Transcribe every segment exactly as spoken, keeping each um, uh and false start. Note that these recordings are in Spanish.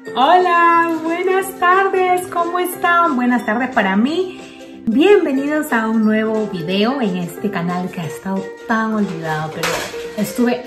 Hola, buenas tardes, ¿cómo están? Buenas tardes para mí. Bienvenidos a un nuevo video en este canal que ha estado tan olvidado, pero estuve...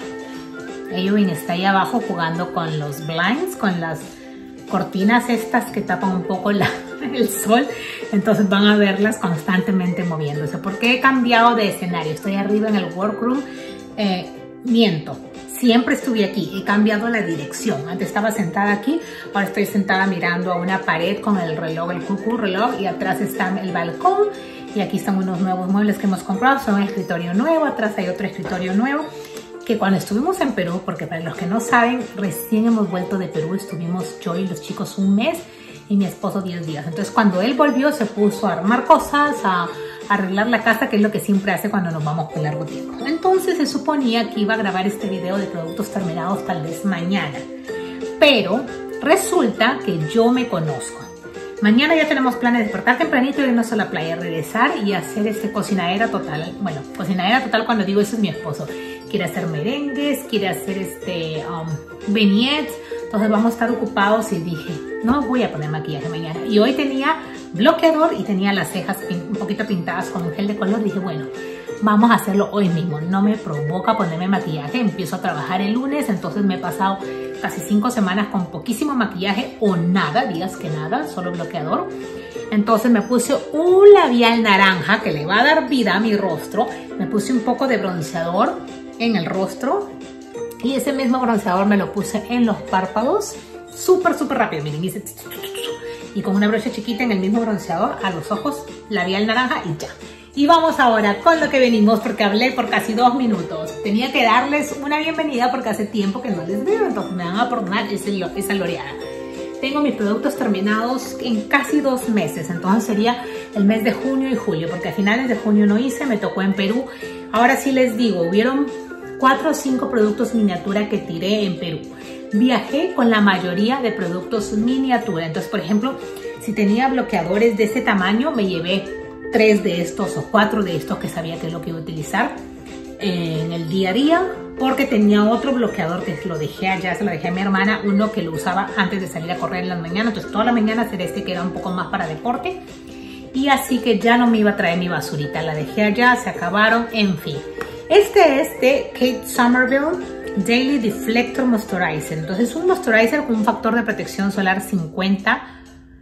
Ewin está ahí abajo jugando con los blinds, con las cortinas estas que tapan un poco la, el sol, entonces van a verlas constantemente moviéndose, porque he cambiado de escenario. Estoy arriba en el workroom, eh, miento. Siempre estuve aquí, he cambiado la dirección. Antes estaba sentada aquí, ahora estoy sentada mirando a una pared con el reloj, el cucú reloj, y atrás está el balcón. Y aquí están unos nuevos muebles que hemos comprado, son un escritorio nuevo, atrás hay otro escritorio nuevo. Que cuando estuvimos en Perú, porque para los que no saben, recién hemos vuelto de Perú, estuvimos yo y los chicos un mes y mi esposo diez días. Entonces cuando él volvió se puso a armar cosas, a arreglar la casa, que es lo que siempre hace cuando nos vamos por largo tiempo. Entonces se suponía que iba a grabar este video de productos terminados tal vez mañana, pero resulta que yo me conozco. Mañana ya tenemos planes de despertar tempranito, irnos a la playa, regresar y hacer este cocinadera total. Bueno, cocinadera total, cuando digo eso es mi esposo. Quiere hacer merengues, quiere hacer este um, beignets. Entonces vamos a estar ocupados y dije, no voy a poner maquillaje mañana. Y hoy tenía bloqueador y tenía las cejas un poquito pintadas con un gel de color. Dije, bueno, vamos a hacerlo hoy mismo. No me provoca ponerme maquillaje. Empiezo a trabajar el lunes, entonces me he pasado casi cinco semanas con poquísimo maquillaje o nada, días que nada, solo bloqueador. Entonces me puse un labial naranja que le va a dar vida a mi rostro. Me puse un poco de bronceador en el rostro y ese mismo bronceador me lo puse en los párpados súper súper rápido, miren, hice y con una brocha chiquita en el mismo bronceador a los ojos, labial naranja y ya. Y vamos ahora con lo que venimos, porque hablé por casi dos minutos. Tenía que darles una bienvenida porque hace tiempo que no les veo, entonces me van a perdonar esa loreada. Tengo mis productos terminados en casi dos meses, entonces sería el mes de junio y julio, porque a finales de junio no hice, me tocó en Perú. Ahora sí les digo, hubieron cuatro o cinco productos miniatura que tiré en Perú. Viajé con la mayoría de productos miniatura, entonces por ejemplo, si tenía bloqueadores de ese tamaño, me llevé tres de estos o cuatro de estos que sabía que es lo que iba a utilizar en el día a día, porque tenía otro bloqueador que lo dejé allá, se lo dejé a mi hermana, uno que lo usaba antes de salir a correr en las mañanas, entonces toda la mañana será este que era un poco más para deporte, y así que ya no me iba a traer mi basurita, la dejé allá, se acabaron, en fin. Este es de Kate Somerville Daily Deflector Moisturizer, entonces un moisturizer con un factor de protección solar cincuenta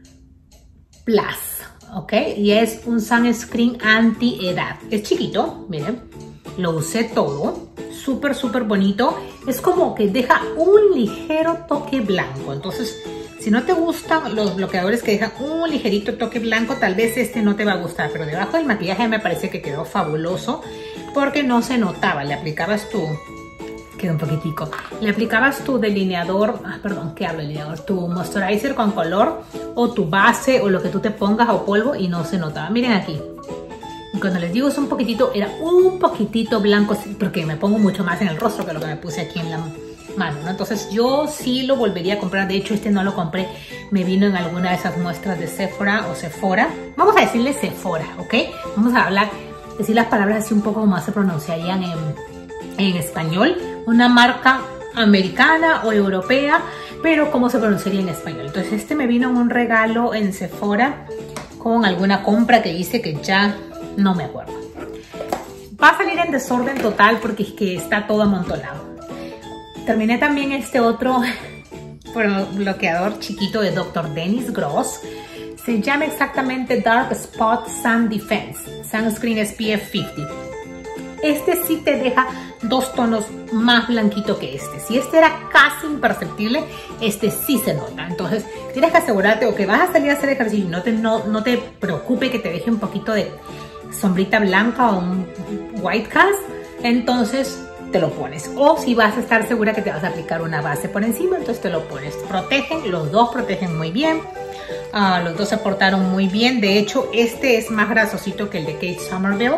plus, ok, y es un sunscreen anti-edad, es chiquito, miren. Lo usé todo, súper súper bonito, es como que deja un ligero toque blanco, entonces si no te gustan los bloqueadores que dejan un ligerito toque blanco, tal vez este no te va a gustar, pero debajo del maquillaje me parece que quedó fabuloso porque no se notaba, le aplicabas tu, quedó un poquitico, le aplicabas tu delineador, ah, perdón, ¿qué hablo delineador? Tu moisturizer con color o tu base o lo que tú te pongas o polvo y no se notaba, miren aquí. Y cuando les digo es un poquitito, era un poquitito blanco, porque me pongo mucho más en el rostro que lo que me puse aquí en la mano, ¿no? Entonces yo sí lo volvería a comprar. De hecho, este no lo compré, me vino en alguna de esas muestras de Sephora o Sephora. Vamos a decirle Sephora, ¿ok? Vamos a hablar, decir las palabras así un poco como se pronunciarían en, en español. Una marca americana o europea, pero cómo se pronunciaría en español. Entonces este me vino en un regalo en Sephora con alguna compra que hice que ya no me acuerdo. Va a salir en desorden total porque es que está todo amontonado. Terminé también este otro bloqueador chiquito de doctor Dennis Gross. Se llama exactamente Dark Spot Sun Defense Sunscreen S P F cincuenta. Este sí te deja dos tonos más blanquito que este. Si este era casi imperceptible, este sí se nota. Entonces tienes que asegurarte o que vas a salir a hacer ejercicio y no te, no, no te preocupe que te deje un poquito de sombrita blanca o un white cast, entonces te lo pones. O si vas a estar segura que te vas a aplicar una base por encima, entonces te lo pones. Protegen, los dos protegen muy bien. Uh, los dos se portaron muy bien. De hecho, este es más grasosito que el de Kate Somerville.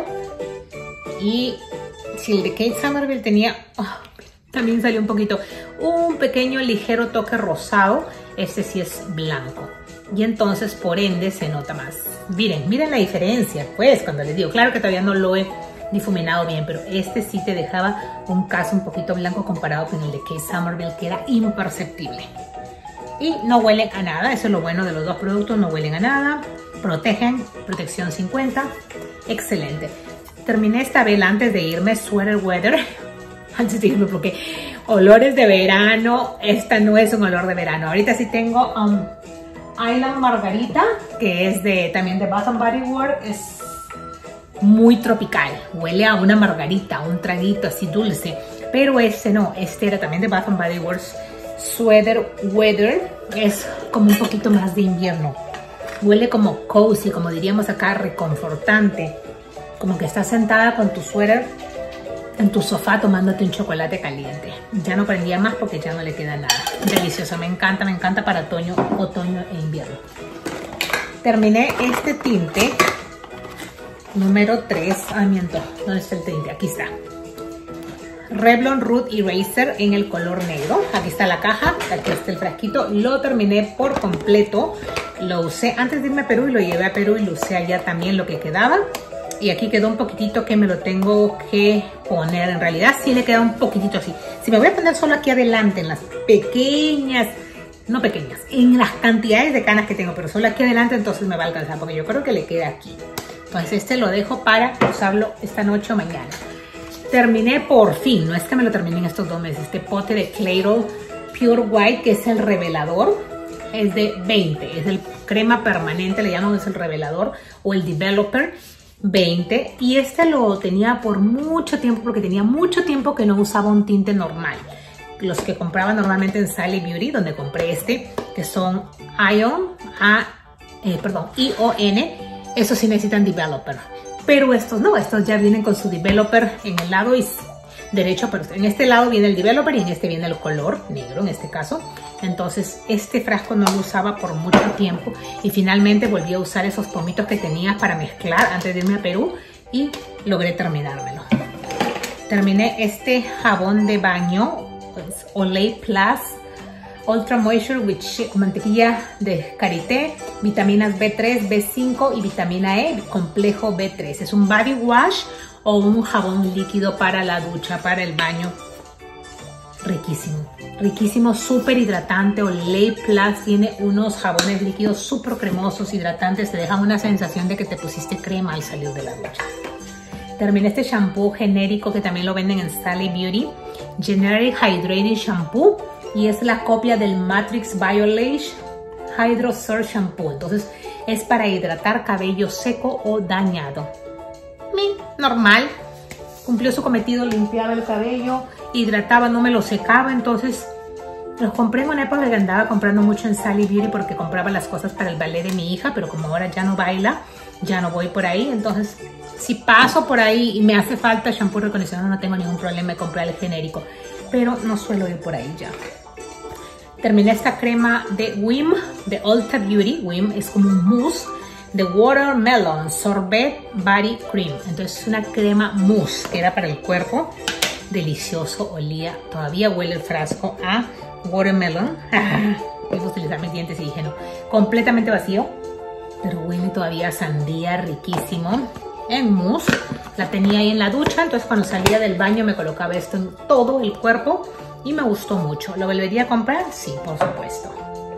Y si el de Kate Somerville tenía... Oh, también salió un poquito, un pequeño ligero toque rosado, este sí es blanco. Y entonces por ende se nota más. Miren, miren la diferencia, pues, cuando les digo, claro que todavía no lo he difuminado bien, pero este sí te dejaba un caso un poquito blanco comparado con el de Kate Somerville, que era imperceptible. y no huelen a nada. Eso es lo bueno de los dos productos, no huelen a nada, protegen, protección cincuenta, excelente. Terminé esta vela antes de irme, Sweater Weather, antes de irme porque olores de verano, esta no es un olor de verano. Ahorita sí tengo um, Island Margarita, que es de también de Bath and Body Works, es muy tropical, huele a una margarita, un traguito así dulce, pero este no, este era también de Bath and Body Works, Sweater Weather, es como un poquito más de invierno, huele como cozy, como diríamos acá, reconfortante, como que estás sentada con tu suéter en tu sofá tomándote un chocolate caliente. Ya no prendía más porque ya no le queda nada. Delicioso, me encanta, me encanta para otoño, otoño e invierno. Terminé este tinte número tres. Ah, miento, ¿dónde está el tinte? Aquí está. Revlon Root Eraser en el color negro. Aquí está la caja, aquí está el frasquito. Lo terminé por completo. Lo usé antes de irme a Perú y lo llevé a Perú y lo usé allá también lo que quedaba. Y aquí quedó un poquitito que me lo tengo que poner. En realidad sí le queda un poquitito así. Si me voy a poner solo aquí adelante en las pequeñas, no pequeñas, en las cantidades de canas que tengo, pero solo aquí adelante, entonces me va a alcanzar porque yo creo que le queda aquí. Entonces este lo dejo para usarlo esta noche o mañana. Terminé por fin, no es que me lo terminé en estos dos meses, este pote de Clairol Pure White, que es el revelador, es de veinte, es el crema permanente, le llaman, es el revelador o el developer veinte, y este lo tenía por mucho tiempo porque tenía mucho tiempo que no usaba un tinte normal. Los que compraba normalmente en Sally Beauty, donde compré este, que son Ion, A, eh, perdón, I O N, esos sí necesitan developer. Pero estos no, estos ya vienen con su developer en el lado derecho, pero en este lado viene el developer y en este viene el color negro en este caso. Entonces este frasco no lo usaba por mucho tiempo y finalmente volví a usar esos pomitos que tenía para mezclar antes de irme a Perú y logré terminármelo. Terminé este jabón de baño, pues, Olay Plus Ultra Moisture with mantequilla de karité, vitaminas B tres, B cinco y vitamina E, complejo B tres. Es un body wash o un jabón líquido para la ducha, para el baño. Riquísimo, riquísimo, súper hidratante. Olay Plus tiene unos jabones líquidos súper cremosos, hidratantes, te dejan una sensación de que te pusiste crema al salir de la ducha. Terminé este shampoo genérico que también lo venden en Sally Beauty, Generic Hydrating Shampoo, y es la copia del Matrix Biolash Hydro Surge Shampoo. Entonces es para hidratar cabello seco o dañado. Mi, normal, cumplió su cometido, limpiaba el cabello, hidrataba, no me lo secaba. Entonces los compré en una época que andaba comprando mucho en Sally Beauty porque compraba las cosas para el ballet de mi hija, pero como ahora ya no baila, ya no voy por ahí. Entonces si paso por ahí y me hace falta shampoo recondicionado, no tengo ningún problema de comprar el genérico, pero no suelo ir por ahí ya. Terminé esta crema de Wim, de Ulta Beauty. Wim es como un mousse de Watermelon Sorbet Body Cream. Entonces es una crema mousse que era para el cuerpo. Delicioso, olía, todavía huele el frasco a watermelon. Voy a utilizar mis dientes y dije no. Completamente vacío, pero huele todavía a sandía, riquísimo. En mousse, la tenía ahí en la ducha, entonces cuando salía del baño me colocaba esto en todo el cuerpo y me gustó mucho. ¿Lo volvería a comprar? Sí, por supuesto.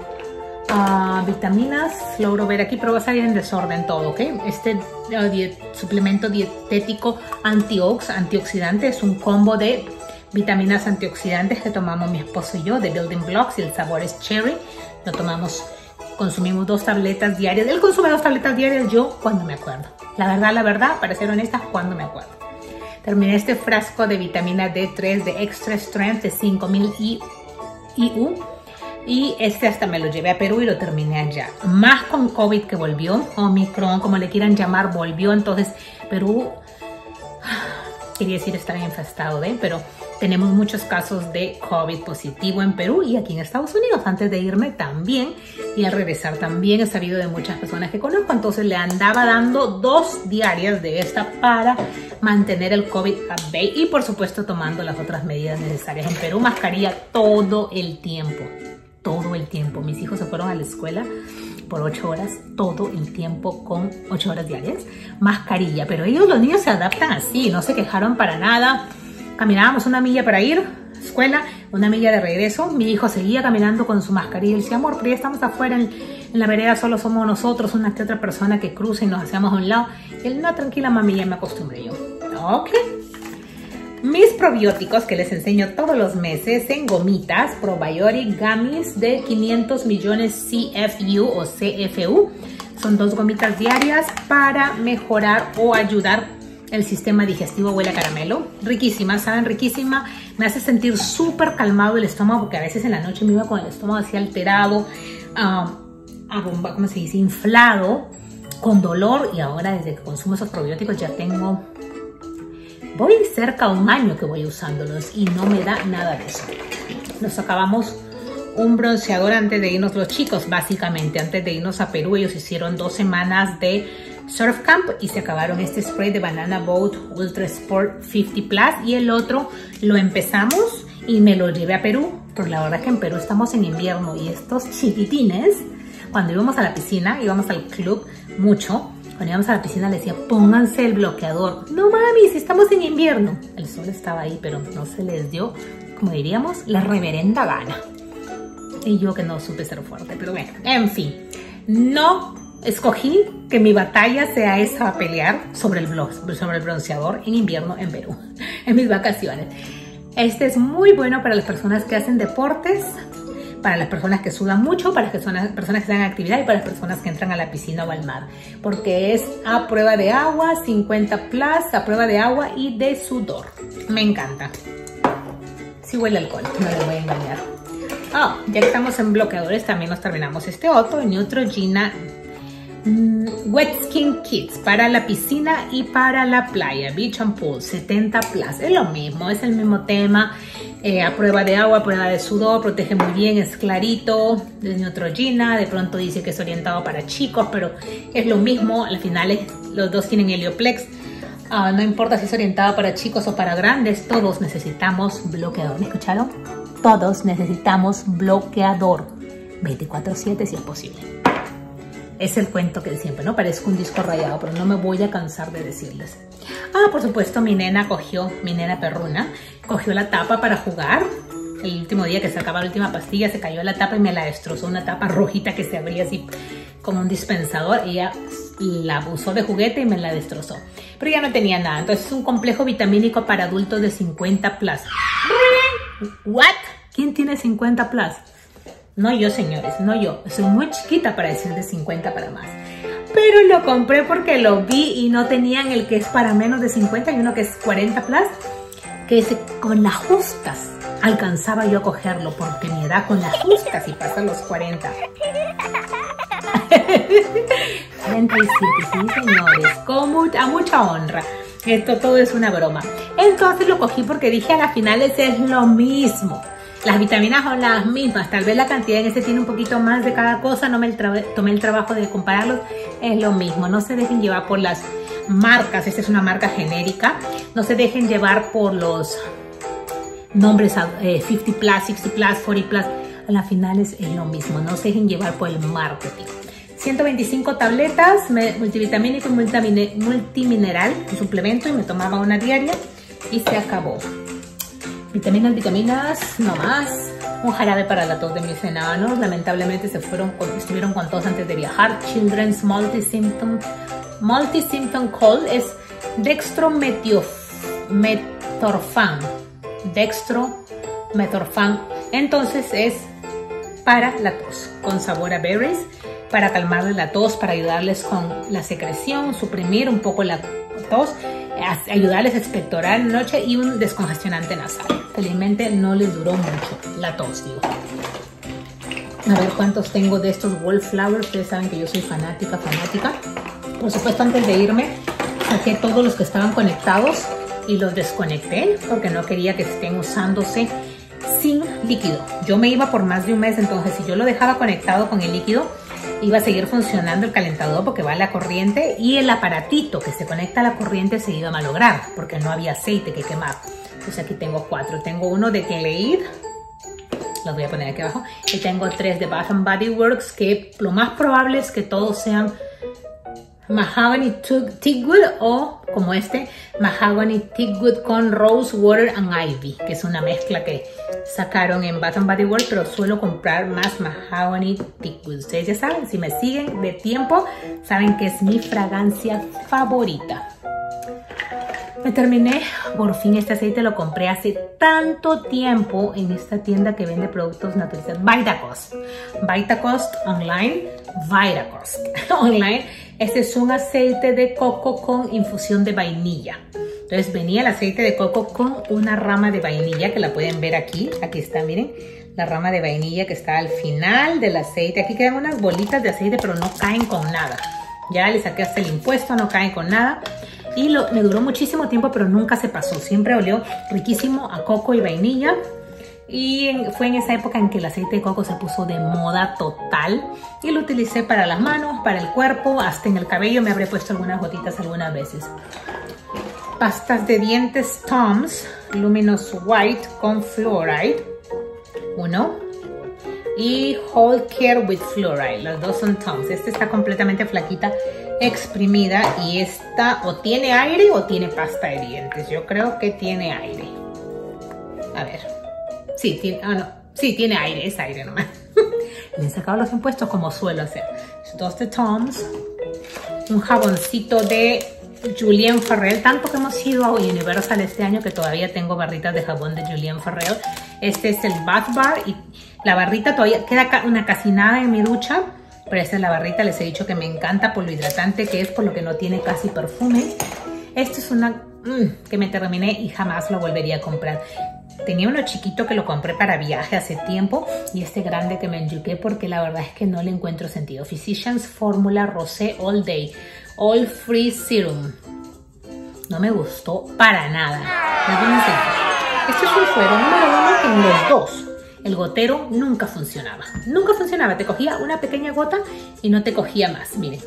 Uh, vitaminas, logro ver aquí, pero va a salir en desorden todo, ¿ok? Este uh, diet, suplemento dietético antiox, antioxidante, es un combo de vitaminas antioxidantes que tomamos mi esposo y yo, de Building Blocks, y el sabor es cherry. Lo tomamos, consumimos dos tabletas diarias. Él consume dos tabletas diarias, yo cuando me acuerdo. La verdad, la verdad, para ser honesta, cuando me acuerdo. Terminé este frasco de vitamina D tres de Extra Strength de cinco mil I U. Y este hasta me lo llevé a Perú y lo terminé allá. Más con COVID que volvió, Omicron, como le quieran llamar, volvió. Entonces Perú, quería decir estar infestado de, pero tenemos muchos casos de COVID positivo en Perú y aquí en Estados Unidos. Antes de irme también y al regresar también he sabido de muchas personas que conozco. Entonces le andaba dando dos diarias de esta para mantener el COVID at bay y por supuesto tomando las otras medidas necesarias. En Perú mascarilla todo el tiempo. Todo el tiempo. Mis hijos se fueron a la escuela por ocho horas, todo el tiempo con ocho horas diarias. Mascarilla, pero ellos los niños se adaptan así, no se quejaron para nada. Caminábamos una milla para ir a la escuela, una milla de regreso. Mi hijo seguía caminando con su mascarilla y decía, amor, pero ya estamos afuera en, en la vereda, solo somos nosotros, una que otra persona que cruza y nos hacemos a un lado. Y él, no, tranquila mami, ya me acostumbré yo. Ok. Mis probióticos que les enseño todos los meses en gomitas, Probiotic Gummies de quinientos millones C F U o C F U. Son dos gomitas diarias para mejorar o ayudar el sistema digestivo. Huele a caramelo. Riquísima, saben, riquísima. Me hace sentir súper calmado el estómago porque a veces en la noche me iba con el estómago así alterado, um, a bomba, ¿cómo se dice? Inflado, con dolor. Y ahora desde que consumo esos probióticos ya tengo... Voy cerca a un año que voy usándolos y no me da nada de eso. Nos acabamos un bronceador antes de irnos los chicos, básicamente. Antes de irnos a Perú, ellos hicieron dos semanas de surf camp y se acabaron este spray de Banana Boat Ultra Sport cincuenta plus. Y el otro lo empezamos y me lo llevé a Perú. Pero la verdad es que en Perú estamos en invierno y estos chiquitines, cuando íbamos a la piscina, íbamos al club mucho. Cuando íbamos a la piscina le decía, pónganse el bloqueador. No mami, si estamos en invierno. El sol estaba ahí, pero no se les dio, como diríamos, la reverenda gana. Y yo que no supe ser fuerte, pero bueno, en fin. No escogí que mi batalla sea esa, a pelear sobre el, sobre el bronceador en invierno en Perú, en mis vacaciones. Este es muy bueno para las personas que hacen deportes, para las personas que sudan mucho, para las personas, personas que están en actividad y para las personas que entran a la piscina o al mar. Porque es a prueba de agua, cincuenta plus, a prueba de agua y de sudor. Me encanta. Sí huele a alcohol, no les voy a engañar. Oh, ya que estamos en bloqueadores, también nos terminamos este otro, Neutrogena mmm, Wet Skin Kits para la piscina y para la playa, Beach and Pool, setenta plus. Es lo mismo, es el mismo tema. Eh, a prueba de agua, a prueba de sudor, protege muy bien, es clarito, es Neutrogena, de pronto dice que es orientado para chicos, pero es lo mismo, al final es, los dos tienen Helioplex, uh, no importa si es orientado para chicos o para grandes, todos necesitamos bloqueador, ¿me escucharon? Todos necesitamos bloqueador, veinticuatro siete si es posible. Es el cuento que siempre, ¿no? Parezco un disco rayado, pero no me voy a cansar de decirles. Ah, por supuesto, mi nena cogió, mi nena perruna, cogió la tapa para jugar. El último día que se acababa la última pastilla, se cayó la tapa y me la destrozó. Una tapa rojita que se abría así como un dispensador. Ella la usó de juguete y me la destrozó. Pero ya no tenía nada. Entonces es un complejo vitamínico para adultos de cincuenta plus. ¿What? ¿Quién tiene cincuenta plus? No yo, señores, no yo. Soy muy chiquita para decir de cincuenta para más. Pero lo compré porque lo vi y no tenían el que es para menos de cincuenta y uno que es cuarenta plus. Que es con las justas. Alcanzaba yo a cogerlo porque mi edad con las justas y pasa los cuarenta. cuarenta y siete, sí señores. Con mucha, a mucha honra. Esto todo es una broma. Entonces lo cogí porque dije a las finales es lo mismo. Las vitaminas son las mismas, tal vez la cantidad en este tiene un poquito más de cada cosa, no me el tomé el trabajo de compararlos, es lo mismo. No se dejen llevar por las marcas, esta es una marca genérica, no se dejen llevar por los nombres eh, cincuenta plus, sesenta plus, cuarenta plus, a las finales es lo mismo, no se dejen llevar por el marketing. ciento veinticinco tabletas, multivitamínico y multimineral, un suplemento, y me tomaba una diaria y se acabó. Vitaminas, vitaminas, no más. Un jarabe para la tos de mis enanos. Lamentablemente se fueron con, estuvieron con tos antes de viajar. Children's Multi-Symptom Multi-Symptom Cold es dextrometorphan. Dextrometorphan. Entonces es para la tos, con sabor a berries, para calmarles la tos, para ayudarles con la secreción, suprimir un poco la tos, ayudarles a expectorar en la noche y un descongestionante nasal. Felizmente no les duró mucho la tos, digo. A ver cuántos tengo de estos Wallflower. Ustedes saben que yo soy fanática, fanática. Por supuesto, antes de irme, saqué todos los que estaban conectados y los desconecté porque no quería que estén usándose sin líquido. Yo me iba por más de un mes, entonces si yo lo dejaba conectado con el líquido, iba a seguir funcionando el calentador porque va a la corriente y el aparatito que se conecta a la corriente se iba a malograr porque no había aceite que quemar. Entonces aquí tengo cuatro. Tengo uno de Glade, los voy a poner aquí abajo, y tengo tres de Bath and Body Works, que lo más probable es que todos sean Mahogany Teakwood o como este, Mahogany Teakwood con Rose Water and Ivy, que es una mezcla que sacaron en Bath and Body Works, pero suelo comprar más Mahogany Teakwood. Ustedes ya saben, si me siguen de tiempo, saben que es mi fragancia favorita. Me terminé, por fin este aceite lo compré hace tanto tiempo en esta tienda que vende productos naturales, Vitacost. Vitacost online, Vitacost online. Este es un aceite de coco con infusión de vainilla. Entonces venía el aceite de coco con una rama de vainilla que la pueden ver aquí. Aquí está, miren, la rama de vainilla que está al final del aceite. Aquí quedan unas bolitas de aceite, pero no caen con nada. Ya le saqué hasta el impuesto, no caen con nada. Y lo, me duró muchísimo tiempo, pero nunca se pasó. Siempre olió riquísimo a coco y vainilla. Y en, fue en esa época en que el aceite de coco se puso de moda total. Y lo utilicé para las manos, para el cuerpo, hasta en el cabello me habré puesto algunas gotitas algunas veces. Pastas de dientes Tom's Luminous White con Fluoride. Uno. Y Whole Care with Fluoride. Las dos son Tom's. Esta está completamente flaquita, exprimida. Y esta o tiene aire o tiene pasta de dientes. Yo creo que tiene aire. A ver. Sí, tiene, ah, no. Sí, tiene aire. Es aire nomás. Le he sacado los impuestos como suelo hacer. Dos de Tom's. Un jaboncito de Julien Farrell. Tanto que hemos ido a Universal este año que todavía tengo barritas de jabón de Julien Farrell. Este es el Bath Bar. Y la barrita todavía queda una casi nada en mi ducha. Pero esta es la barrita. Les he dicho que me encanta por lo hidratante que es, por lo que no tiene casi perfume. Esta es una mmm, que me terminé y jamás lo volvería a comprar. Tenía uno chiquito que lo compré para viaje hace tiempo y este grande que me enyuqué porque la verdad es que no le encuentro sentido. Physicians Formula Rosé All Day All Free Serum. No me gustó para nada. Les voy a enseñar. Este es un suero número uno que en los dos el gotero nunca funcionaba. Nunca funcionaba. Te cogía una pequeña gota y no te cogía más. Miren.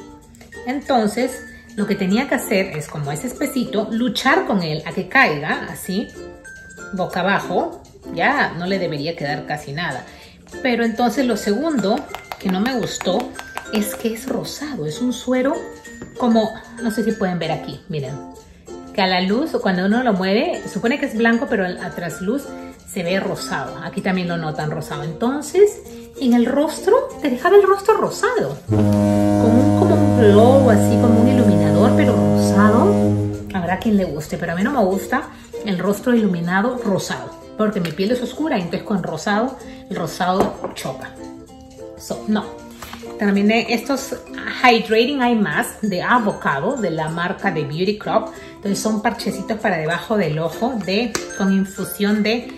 Entonces, lo que tenía que hacer es, como es espesito, luchar con él a que caiga así, boca abajo. Ya no le debería quedar casi nada. Pero entonces lo segundo que no me gustó es que es rosado. Es un suero como, no sé si pueden ver aquí, miren. Que a la luz, cuando uno lo mueve, supone que es blanco, pero a trasluz se ve rosado. Aquí también lo notan rosado. Entonces, en el rostro, te dejaba el rostro rosado. Con un, como un glow, así como un iluminador, pero rosado. Habrá quien le guste, pero a mí no me gusta el rostro iluminado rosado. Porque mi piel es oscura y entonces con rosado, el rosado choca. So, no. Terminé estos Hydrating Eye Mask de Avocado, de la marca de Beauty Club. Entonces son parchecitos para debajo del ojo de, con infusión de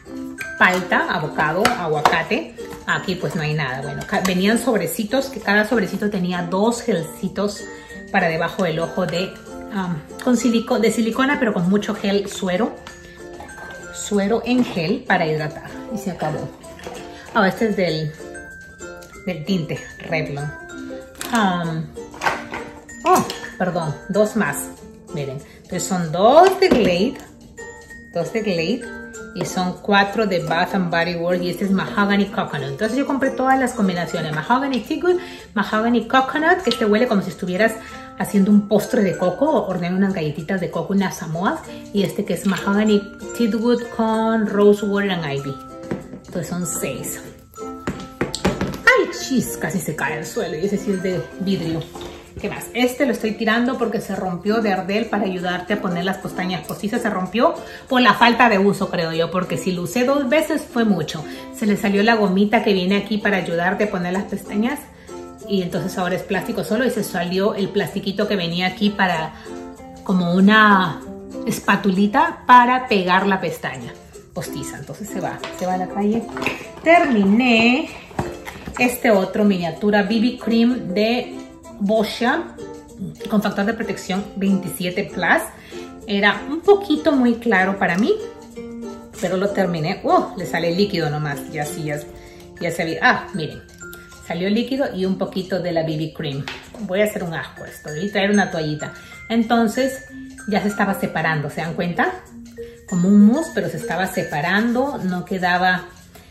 palta, avocado, aguacate. Aquí pues no hay nada. Bueno, venían sobrecitos, que cada sobrecito tenía dos gelcitos para debajo del ojo de, um, con silico, de silicona, pero con mucho gel suero. Suero en gel para hidratar. Y se acabó. Ah, oh, este es del, del tinte Revlon. Um, oh, perdón, dos más. Miren, entonces son dos de Glade, dos de Glade y son cuatro de Bath and Body Works y este es Mahogany Coconut. Entonces yo compré todas las combinaciones, Mahogany Teakwood, Mahogany Coconut, que te huele como si estuvieras haciendo un postre de coco o ordené unas galletitas de coco, unas samoas, y este que es Mahogany Teakwood con Rose Water and Ivy. Entonces son seis. Ay, chis, casi se cae al suelo y ese sí es de vidrio. ¿Qué más? Este lo estoy tirando porque se rompió de Ardell para ayudarte a poner las pestañas postizas. Se rompió por la falta de uso, creo yo, porque si lo usé dos veces fue mucho. Se le salió la gomita que viene aquí para ayudarte a poner las pestañas y entonces ahora es plástico solo y se salió el plastiquito que venía aquí para como una espatulita para pegar la pestaña postiza. Entonces se va, se va a la calle. Terminé este otro miniatura B B Cream de Boscia con factor de protección veintisiete plus. Era un poquito muy claro para mí, pero lo terminé. ¡Oh! Le sale líquido nomás. Ya sí, ya, ya se ve. Ah, miren. Salió líquido y un poquito de la B B Cream. Voy a hacer un asco esto. Debí traer una toallita. Entonces ya se estaba separando. ¿Se dan cuenta? Como un mousse, pero se estaba separando. No quedaba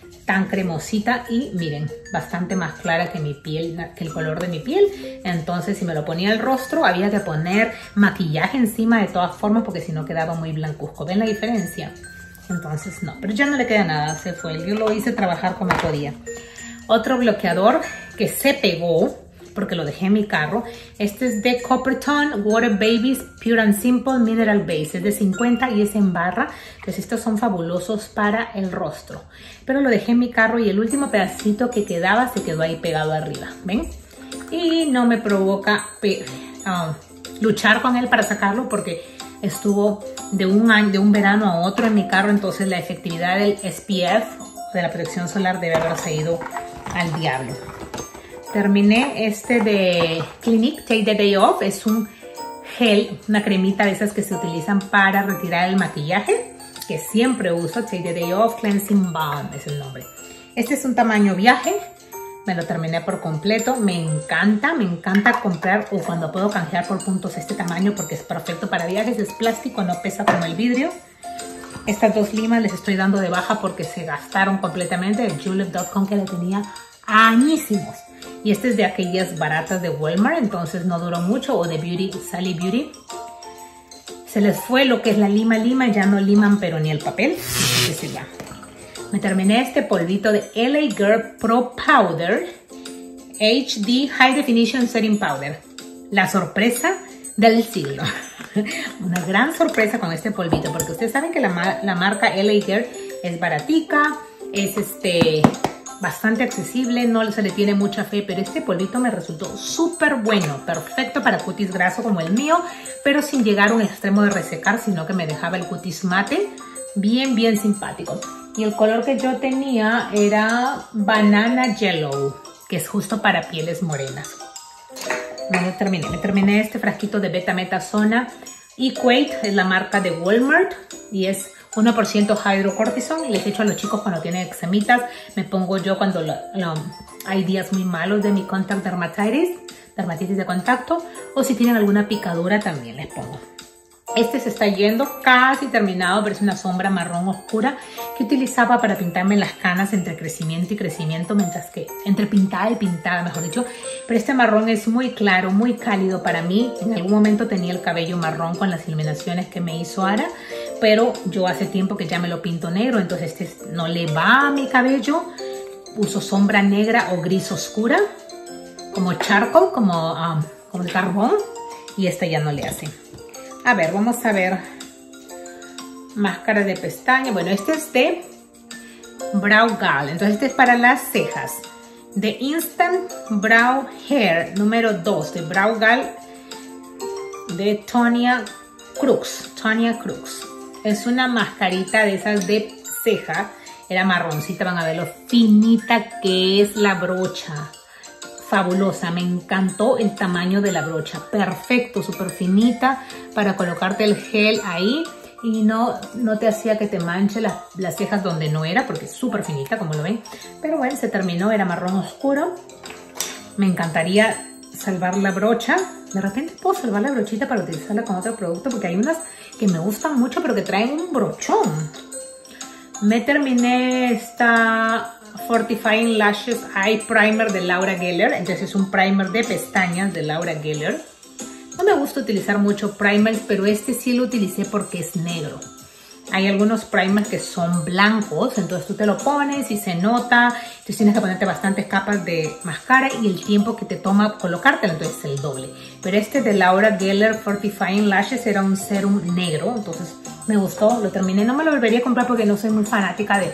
tan cremosita y miren, bastante más clara que mi piel, que el color de mi piel. Entonces si me lo ponía al rostro había que poner maquillaje encima de todas formas porque si no quedaba muy blancuzco. ¿Ven la diferencia? Entonces no, pero ya no le queda nada, se fue. Yo lo hice trabajar como podía. Otro bloqueador que se pegó porque lo dejé en mi carro. Este es de Coppertone Water Babies Pure and Simple Mineral Base. Es de cincuenta y es en barra. Entonces estos son fabulosos para el rostro. Pero lo dejé en mi carro y el último pedacito que quedaba se quedó ahí pegado arriba. ¿Ven? Y no me provoca uh, luchar con él para sacarlo porque estuvo de un año, de un verano a otro en mi carro. Entonces la efectividad del S P F, de la protección solar, debe haberse ido al diablo. Terminé este de Clinique Take the Day Off. Es un gel, una cremita de esas que se utilizan para retirar el maquillaje, que siempre uso. Take the Day Off Cleansing Balm es el nombre. Este es un tamaño viaje. Me lo terminé por completo. Me encanta, me encanta comprar o cuando puedo canjear por puntos este tamaño porque es perfecto para viajes. Es plástico, no pesa como el vidrio. Estas dos limas les estoy dando de baja porque se gastaron completamente. El julep punto com que lo tenía añísimos. Y este es de aquellas baratas de Walmart, entonces no duró mucho, o de Beauty, Sally Beauty. Se les fue lo que es la lima lima, ya no liman pero ni el papel. Así que sí va. Me terminé este polvito de L A Girl Pro Powder H D High Definition Setting Powder. La sorpresa del siglo. Una gran sorpresa con este polvito, porque ustedes saben que la, la marca L A Girl es baratica, es este... bastante accesible, no se le tiene mucha fe, pero este polvito me resultó súper bueno, perfecto para cutis graso como el mío, pero sin llegar a un extremo de resecar, sino que me dejaba el cutis mate, bien, bien simpático. Y el color que yo tenía era Banana Yellow, que es justo para pieles morenas. Me lo terminé, me terminé este frasquito de Betametasona Equate, es la marca de Walmart, y es uno por ciento hydrocortisone. Les echo a los chicos cuando tienen eczemitas. Me pongo yo cuando lo, lo, hay días muy malos de mi contact dermatitis, dermatitis de contacto. O si tienen alguna picadura también les pongo. Este se está yendo casi terminado, pero es una sombra marrón oscura que utilizaba para pintarme las canas entre crecimiento y crecimiento, mientras que entre pintada y pintada, mejor dicho. Pero este marrón es muy claro, muy cálido para mí. En algún momento tenía el cabello marrón con las iluminaciones que me hizo Ara, pero yo hace tiempo que ya me lo pinto negro, entonces este no le va a mi cabello. Uso sombra negra o gris oscura, como charcoal, como, um, como el carbón, y esta ya no le hace. A ver, vamos a ver. Máscara de pestaña. Bueno, este es de Brow Gal. Entonces este es para las cejas. De Instant Brow Hair número dos. De Brow Gal. De Tonya Cruz. Tonya Cruz. Es una mascarita de esas de ceja. Era marroncita. Van a ver lo finita que es la brocha. Fabulosa, me encantó el tamaño de la brocha, perfecto, súper finita para colocarte el gel ahí y no, no te hacía que te manche las, las cejas donde no era, porque es súper finita como lo ven. Pero bueno, se terminó, era marrón oscuro. Me encantaría salvar la brocha, de repente puedo salvar la brochita para utilizarla con otro producto, porque hay unas que me gustan mucho pero que traen un brochón. Me terminé esta Fortifying Lashes Eye Primer de Laura Geller. Entonces es un primer de pestañas de Laura Geller. No me gusta utilizar mucho primers, pero este sí lo utilicé porque es negro. Hay algunos primers que son blancos, entonces tú te lo pones y se nota. Entonces tienes que ponerte bastantes capas de máscara y el tiempo que te toma colocártelo, entonces es el doble. Pero este de Laura Geller Fortifying Lashes era un serum negro, entonces me gustó, lo terminé. No me lo volvería a comprar porque no soy muy fanática de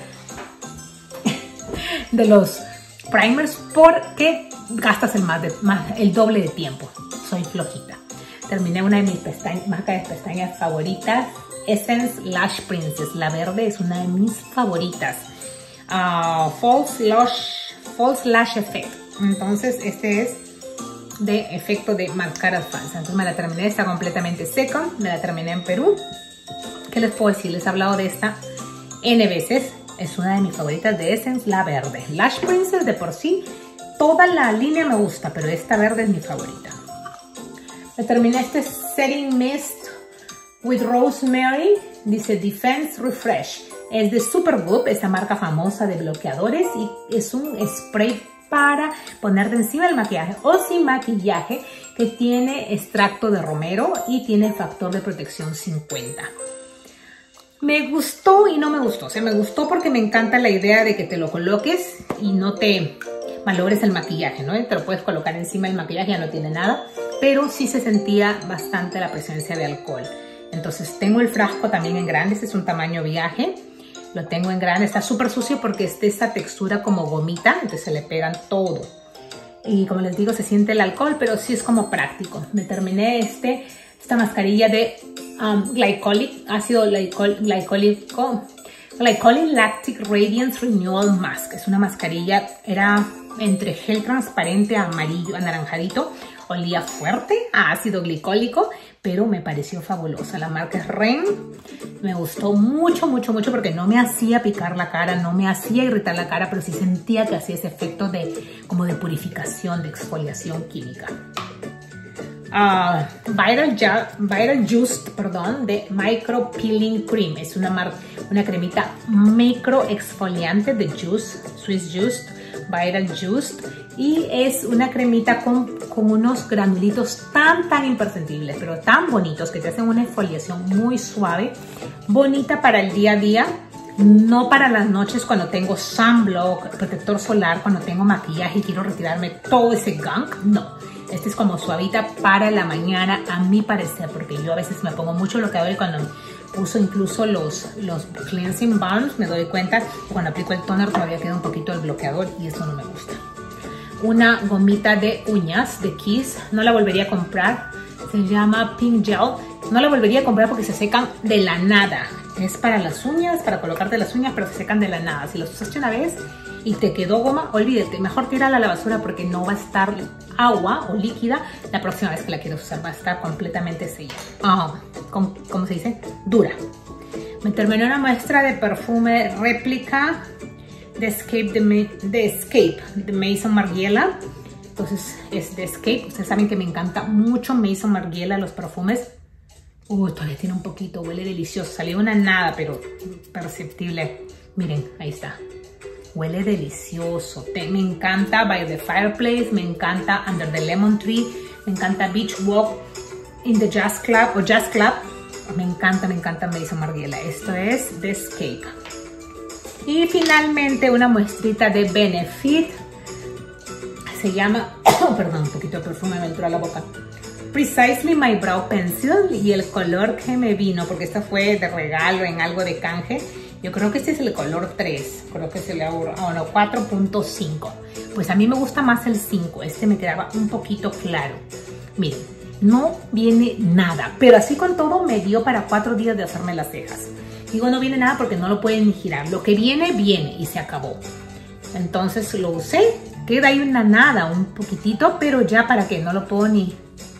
de los primers, porque gastas el, más de, más, el doble de tiempo. Soy flojita. Terminé una de mis pestañas, marcas de pestañas favoritas, Essence Lash Princess. La verde es una de mis favoritas. Uh, False Lash, False Lash Effect. Entonces este es de efecto de máscara falsa. Entonces me la terminé, está completamente seca. Me la terminé en Perú. ¿Qué les puedo decir? Les he hablado de esta N veces. Es una de mis favoritas de Essence, la verde. Lash Princess de por sí, toda la línea me gusta, pero esta verde es mi favorita. Me terminé este Setting Mist with Rosemary. Dice Defense Refresh. Es de Supergoop, esta marca famosa de bloqueadores, y es un spray para ponerte encima del maquillaje o sin maquillaje, que tiene extracto de romero y tiene factor de protección cincuenta. Me gustó y no me gustó. O sea, me gustó porque me encanta la idea de que te lo coloques y no te malogres el maquillaje, ¿no? Te lo puedes colocar encima del maquillaje, ya no tiene nada, pero sí se sentía bastante la presencia de alcohol. Entonces tengo el frasco también en grande, este es un tamaño viaje. Lo tengo en grande, está súper sucio porque es de esta textura como gomita, entonces se le pegan todo. Y como les digo, se siente el alcohol, pero sí es como práctico. Me terminé este, esta mascarilla de um, glycolic, ácido glycol, glycólico, Glycolic Lactic Radiance Renewal Mask. Es una mascarilla, era entre gel transparente, amarillo, anaranjadito. Olía fuerte a ácido glicólico, pero me pareció fabulosa. La marca es Ren. Me gustó mucho, mucho, mucho porque no me hacía picar la cara, no me hacía irritar la cara, pero sí sentía que hacía ese efecto de, como de purificación, de exfoliación química. Uh, Viral, Viral Just, perdón, de Micro Peeling Cream. Es una, mar una cremita micro exfoliante de Just, Swiss Just, Viral Just. Y es una cremita con, con unos granulitos tan, tan imperceptibles, pero tan bonitos, que te hacen una exfoliación muy suave, bonita para el día a día, no para las noches cuando tengo sunblock, protector solar, cuando tengo maquillaje y quiero retirarme todo ese gunk, no. Este es como suavita para la mañana, a mi parecer, porque yo a veces me pongo mucho bloqueador y cuando uso incluso los, los cleansing balms, me doy cuenta que cuando aplico el toner todavía queda un poquito el bloqueador y eso no me gusta. Una gomita de uñas de Kiss, no la volvería a comprar, se llama Pink Gel, no la volvería a comprar porque se secan de la nada. Es para las uñas, para colocarte las uñas, pero se secan de la nada. Si los usaste una vez y te quedó goma, olvídate, mejor tírala a la basura porque no va a estar agua o líquida la próxima vez que la quieras usar, va a estar completamente sellada. Oh, ¿cómo, ¿Cómo se dice? Dura. Me terminé una muestra de perfume réplica de Escape de, de Escape de Maison Margiela. Entonces es de Escape. Ustedes saben que me encanta mucho Maison Margiela, los perfumes. Uy, todavía tiene un poquito, huele delicioso. Salió una nada, pero perceptible. Miren, ahí está. Huele delicioso. Te, me encanta By the Fireplace, me encanta Under the Lemon Tree, me encanta Beach Walk in the Jazz Club o Jazz Club. Me encanta, me encanta Maison Margiela. Esto es de Escape. Y finalmente una muestrita de Benefit. Se llama, oh, perdón, un poquito de perfume me entró a la boca. Precisely My Brow Pencil, y el color que me vino, porque esta fue de regalo en algo de canje. Yo creo que este es el color tres, creo que se le aburro, oh no, cuatro punto cinco. Pues a mí me gusta más el cinco, este me quedaba un poquito claro. Miren, no viene nada, pero así con todo me dio para cuatro días de hacerme las cejas. Digo no viene nada porque no lo pueden ni girar, lo que viene, viene y se acabó. Entonces lo usé, queda ahí una nada, un poquitito, pero ya para que no lo puedo ni,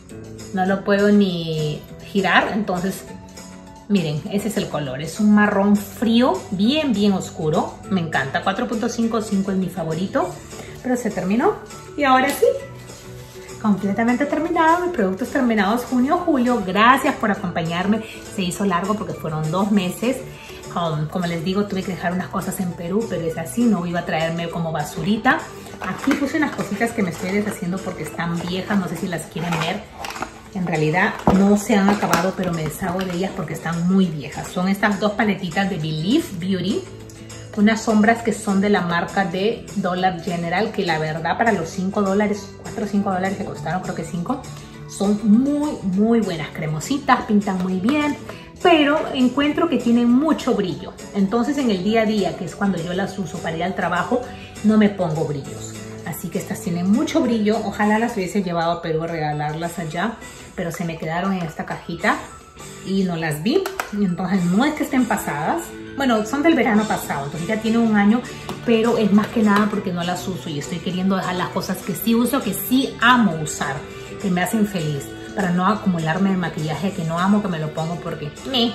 no lo puedo ni girar, entonces... Miren, ese es el color, es un marrón frío, bien, bien oscuro. Me encanta, cuatro punto cinco, cinco es mi favorito, pero se terminó. Y ahora sí, completamente terminado, mis productos terminados junio, julio. Gracias por acompañarme, se hizo largo porque fueron dos meses. Um, como les digo, tuve que dejar unas cosas en Perú, pero es así, no iba a traerme como basurita. Aquí puse unas cositas que me estoy deshaciendo porque están viejas, no sé si las quieren ver. En realidad no se han acabado, pero me deshago de ellas porque están muy viejas. Son estas dos paletitas de Believe Beauty. Unas sombras que son de la marca de Dollar General, que la verdad para los cinco dólares, cuatro o cinco dólares que costaron, creo que cinco, son muy, muy buenas. Cremositas, pintan muy bien, pero encuentro que tienen mucho brillo. Entonces en el día a día, que es cuando yo las uso para ir al trabajo, no me pongo brillos. Así que estas tienen mucho brillo. Ojalá las hubiese llevado a Perú a regalarlas allá, pero se me quedaron en esta cajita y no las vi. Entonces no es que estén pasadas. Bueno, son del verano pasado, entonces ya tiene un año, pero es más que nada porque no las uso y estoy queriendo dejar las cosas que sí uso, que sí amo usar, que me hacen feliz, para no acumularme de maquillaje que no amo, que me lo pongo porque...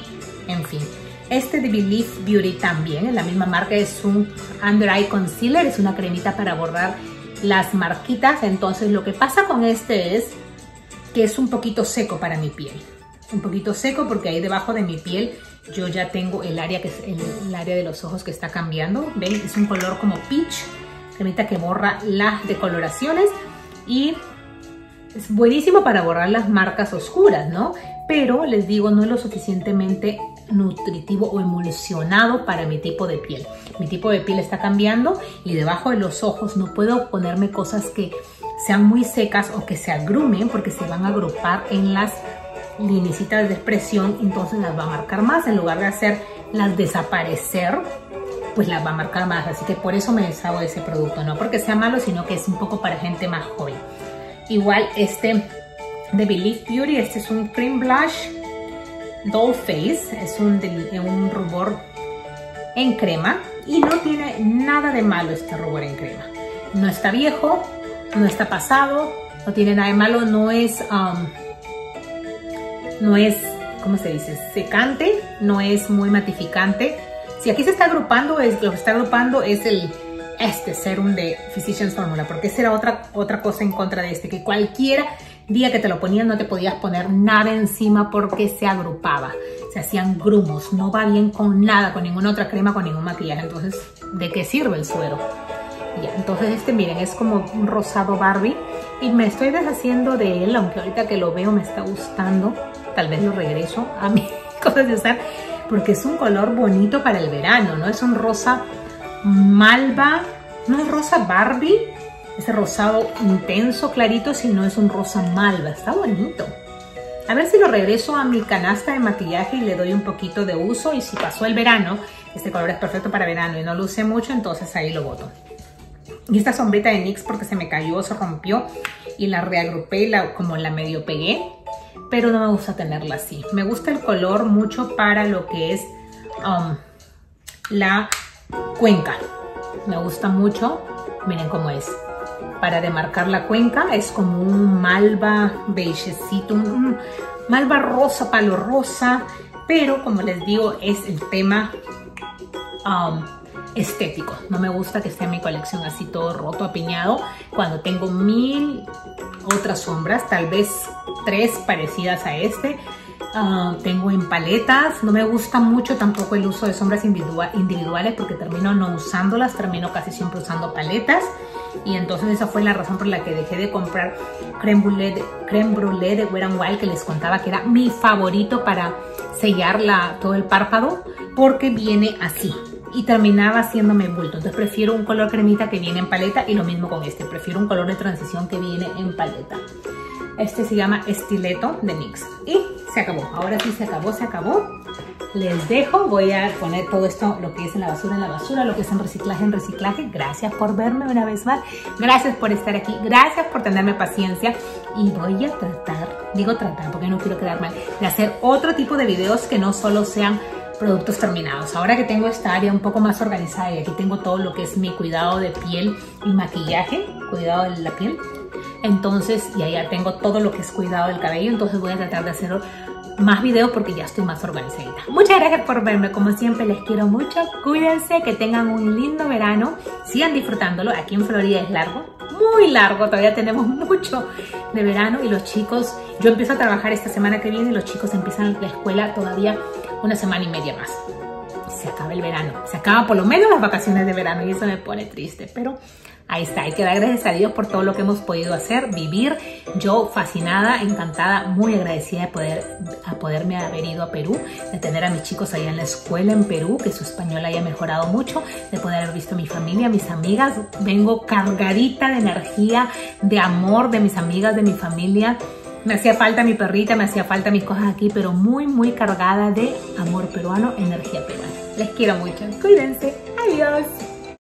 En fin. Este de Believe Beauty también, en la misma marca, es un Under Eye Concealer, es una cremita para borrar las marquitas. Entonces lo que pasa con este es que es un poquito seco para mi piel. Un poquito seco porque ahí debajo de mi piel yo ya tengo el área, que es el, el área de los ojos que está cambiando. ¿Ven? Es un color como peach, cremita que borra las decoloraciones y es buenísimo para borrar las marcas oscuras, ¿no? Pero les digo, no es lo suficientemente nutritivo o emulsionado para mi tipo de piel. Mi tipo de piel está cambiando y debajo de los ojos no puedo ponerme cosas que sean muy secas o que se agrumen, porque se van a agrupar en las linecitas de expresión, entonces las va a marcar más. En lugar de hacerlas desaparecer, pues las va a marcar más. Así que por eso me deshago de ese producto, no porque sea malo, sino que es un poco para gente más joven. Igual este de Believe Beauty, este es un cream blush Doll Face, es un, un rubor en crema y no tiene nada de malo este rubor en crema. No está viejo, no está pasado, no tiene nada de malo, no es, um, no es, ¿cómo se dice? Secante, no es muy matificante. Si aquí se está agrupando, es, lo que está agrupando es el este serum de Physicians Formula, porque esa era otra, otra cosa en contra de este, que cualquiera día que te lo ponías no te podías poner nada encima porque se agrupaba, se hacían grumos, no va bien con nada, con ninguna otra crema, con ningún maquillaje. Entonces, ¿de qué sirve el suero? Ya, entonces este, miren, es como un rosado Barbie y me estoy deshaciendo de él, aunque ahorita que lo veo me está gustando. Tal vez lo regreso a mis cosas de usar porque es un color bonito para el verano, ¿no? Es un rosa malva, no es rosa Barbie, ese rosado intenso, clarito, sino es un rosa malva. Está bonito. A ver si lo regreso a mi canasta de maquillaje y le doy un poquito de uso. Y si pasó el verano, este color es perfecto para verano y no lo usé mucho, entonces ahí lo boto. Y esta sombrita de NYX porque se me cayó, se rompió y la reagrupé, la, como la medio pegué. Pero no me gusta tenerla así. Me gusta el color mucho para lo que es um, la cuenca. Me gusta mucho. Miren cómo es. Para demarcar la cuenca es como un malva beigecito, un, un malva rosa, palo rosa, pero como les digo es el tema um, estético. No me gusta que esté en mi colección así todo roto, apiñado, cuando tengo mil otras sombras, tal vez tres parecidas a este. Uh, tengo en paletas. No me gusta mucho tampoco el uso de sombras individual, individuales porque termino no usándolas, termino casi siempre usando paletas. Y entonces esa fue la razón por la que dejé de comprar creme brûlée de, creme brûlée de Wet n Wild, que les contaba que era mi favorito para sellar la, todo el párpado, porque viene así y terminaba haciéndome bulto. Entonces prefiero un color cremita que viene en paleta y lo mismo con este. Prefiero un color de transición que viene en paleta. Este se llama Estileto de NYX. Y se acabó. Ahora sí se acabó, se acabó. Les dejo. Voy a poner todo esto, lo que es en la basura, en la basura. Lo que es en reciclaje, en reciclaje. Gracias por verme una vez más. Gracias por estar aquí. Gracias por tenerme paciencia. Y voy a tratar, digo tratar porque no quiero quedar mal, de hacer otro tipo de videos que no solo sean productos terminados. Ahora que tengo esta área un poco más organizada y aquí tengo todo lo que es mi cuidado de piel y maquillaje, cuidado de la piel. Entonces, y allá tengo todo lo que es cuidado del cabello, entonces voy a tratar de hacer más videos porque ya estoy más organizadita. Muchas gracias por verme, como siempre les quiero mucho, cuídense, que tengan un lindo verano, sigan disfrutándolo. Aquí en Florida es largo, muy largo, todavía tenemos mucho de verano y los chicos, yo empiezo a trabajar esta semana que viene y los chicos empiezan la escuela todavía una semana y media más. Se acaba el verano, se acaba por lo menos las vacaciones de verano y eso me pone triste, pero ahí está, hay que dar gracias a Dios por todo lo que hemos podido hacer, vivir. Yo fascinada, encantada, muy agradecida de poder a poderme haber ido a Perú, de tener a mis chicos allá en la escuela en Perú, que su español haya mejorado mucho, de poder haber visto a mi familia, a mis amigas. Vengo cargadita de energía, de amor de mis amigas, de mi familia. Me hacía falta mi perrita, me hacía falta mis cosas aquí, pero muy, muy cargada de amor peruano, energía peruana. Les quiero mucho. Cuídense. Adiós.